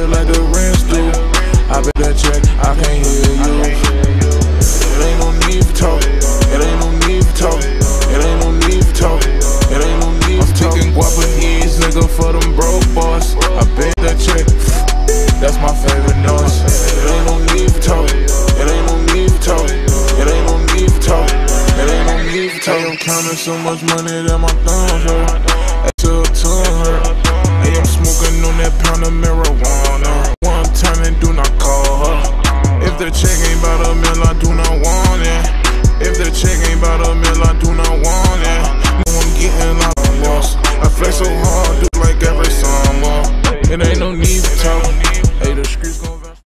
it like the rents do. I bet that check, I can't hear you. It ain't no need for talk. It ain't no need for talk. It ain't no need for talk. It ain't no need for talk. I'm speaking Guapanese, nigga, for them broke boys. I bet that check, that's my favorite noise. It ain't no need for talk. It ain't no need for talk. It ain't no need for talk. It ain't no need for talk. I'm counting so much money that my thumbs hurt. Extra tongue hurt. Hey, I'm smoking on that pound of marijuana.